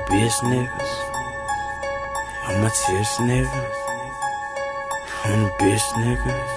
bitch niggas. I'm a tips nigga. I'm a bitch nigga.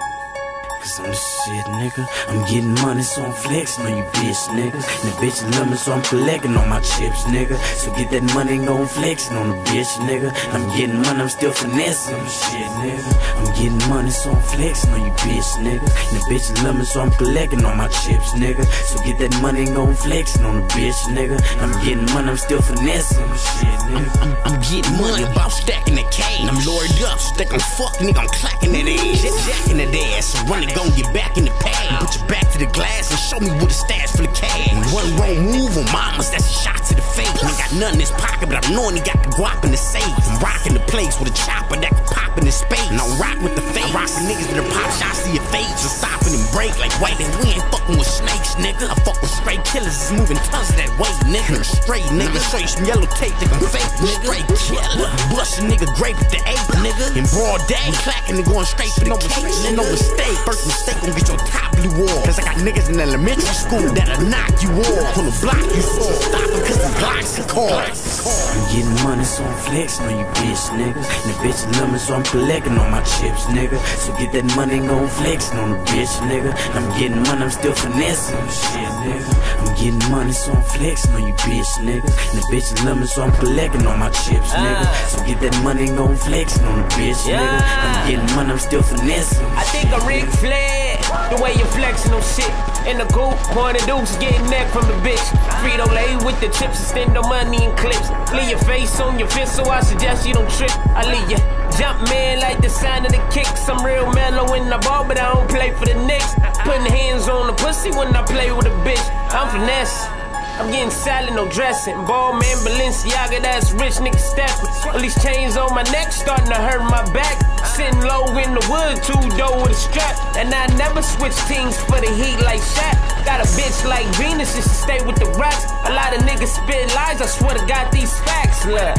Cause I'm the shit, nigga. I'm getting money, so I'm flexing on you bitch niggas. And the bitch love me, so I'm collecting on my chips, nigga. So get that money and go flexing on the bitch, nigga. And I'm getting money, I'm still finessing on the shit, nigga. I'm getting money, so I'm flexing on you bitch niggas. And the bitch love me, so I'm collecting on my chips, nigga. So get that money and go flexing on the bitch, nigga. And I'm getting money, I'm still finessing on the shit, nigga. I'm getting money, about stacking the cane. I'm lured up, stick on fuck, nigga, I'm clacking that ass. Jacking that ass, so run it, gon' get back in the pad. Put your back to the glass and show me what the stash full of cash. One wrong move on mamas, that's a shot to the face. Ain't got nothing in his pocket, but I'm knowing he got the guap in the safe. I'm rocking the place with a chopper that can pop in his space. And I'm rock with the face. I rock with niggas that are pop shots to your face. So stopping and break like white, and we ain't fucking with snakes, nigga. I fuck with straight killers, it's moving tons of that weight, nigga. Straight nigga, show you some yellow tape, think I'm fake, nigga. Straight killer, bust a nigga grape with the ape, nigga. In broad day, we clacking and going straight for the case. No mistake, first mistake gon' get your top blue wall. Cause I got niggas in elementary school that'll knock you off. On the block you fall, stopping cause the blocks are called. I'm getting money, so I'm flexing on you bitch niggas. And the bitch love me, so I'm collecting on my chips, nigga. So get that money and go flexing on the bitch, nigga. And I'm getting money, I'm still finessing on the shit, nigga. I'm getting money, so I'm flexing on you bitch niggas. And the bitch love me, so I'm collecting on my chips, nigga. So get that money and go flexing on the bitch, nigga. I'm getting money, I'm still finessing. I think I'm Ric Flair, the way you're flexing on shit. In the coupe, point of deuce, getting neck from the bitch. Frito-Lay with the chips, extend the money in clips. Leave your face on your fist, so I suggest you don't trip. I leave you jump man like the sound of the kicks. I'm real mellow in the ball, but I don't play for the Knicks. Putting hands on the pussy when I play with a bitch. I'm finesse. I'm getting salad, no dressing. Ball man, Balenciaga, that's rich nigga stepping. All these chains on my neck starting to hurt my back. Sitting low in the wood, 2-door with a strap. And I never switch teams for the heat like Shaq. Got a bitch like Venus just to stay with the rats. A lot of niggas spit lies, I swear to God these facts, look.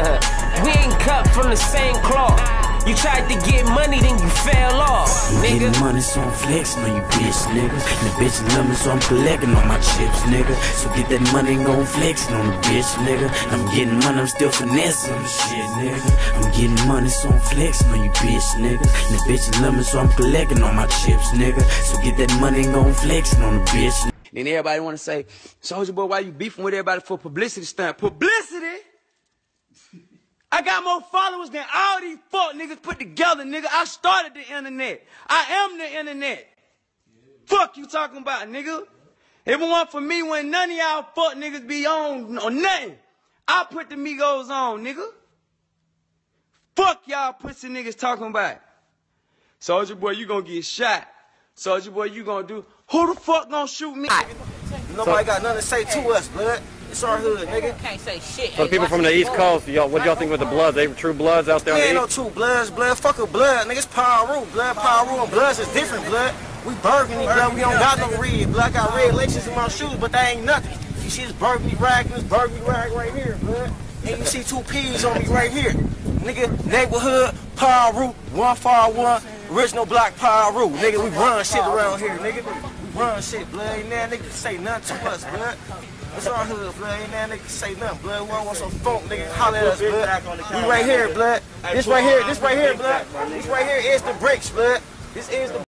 We ain't cut from the same cloth. You tried to get money, then you fell off, nigga. I'm getting money, so I'm flexing on you bitch niggas. And the bitch love me, so I'm collecting on my chips, nigga. So get that money and go flexing on the bitch, nigga. And I'm getting money, I'm still finessing on the shit, nigga. I'm getting money, so I'm flexing on you bitch niggas. And the bitch love me, so I'm collecting on my chips, nigga. So get that money and go flexing on the bitch. Then everybody wanna say, Soulja Boy, why you beefing with everybody for publicity stunt? Publicity? I got more followers than all these fuck niggas put together, nigga. I started the internet. I am the internet. Fuck you talking about, nigga. If it weren't for me, when none of y'all fuck niggas be on or nothing, I put the Migos on, nigga. Fuck y'all pussy niggas talking about. Soulja Boy, you gonna get shot. Soulja Boy, you gonna do. Who the fuck gonna shoot me? Nobody got nothing to say to us, blood. It's our hood, nigga. Can't say shit. So the people from the East Coast, what y'all think with the Bloods? They true Bloods out there on the Ain't no East? true Bloods, blood. Fuck a blood, nigga. It's Piru, blood. Piru and Bloods is different, blood. We burgundy, blood. We don't got no red, blood. I got red laces in my shoes, but that ain't nothing. You see this burgundy rag and this burgundy rag right here, blood. And you see two P's on me right here. Nigga, neighborhood, Piru, 151, original black Piru. Nigga, we run shit around here, nigga. We run shit, blood. Ain't that nigga say nothing to us, blood. It's our hood, blood. Ain't that nigga say nothing, blood. We don't want some funk, nigga. Holler at us, blood. We right here, blood. This right here, blood. This right here is the bricks, blood. This is the